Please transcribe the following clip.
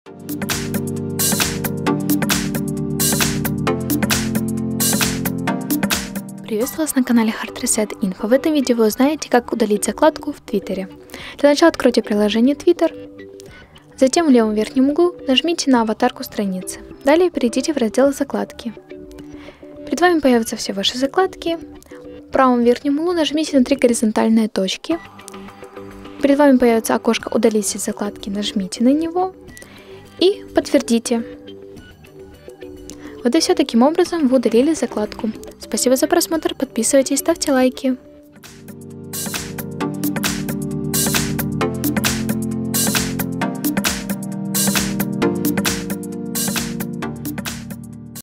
Приветствую вас на канале Hard Reset Info. В этом видео вы узнаете, как удалить закладку в Твиттере. Для начала откройте приложение Twitter, затем в левом верхнем углу нажмите на аватарку страницы. Далее перейдите в раздел «Закладки». Перед вами появятся все ваши закладки. В правом верхнем углу нажмите на 3 горизонтальные точки. Перед вами появится окошко «Удалить из закладки», нажмите на него и подтвердите. Вот и все, таким образом вы удалили закладку. Спасибо за просмотр, подписывайтесь, ставьте лайки.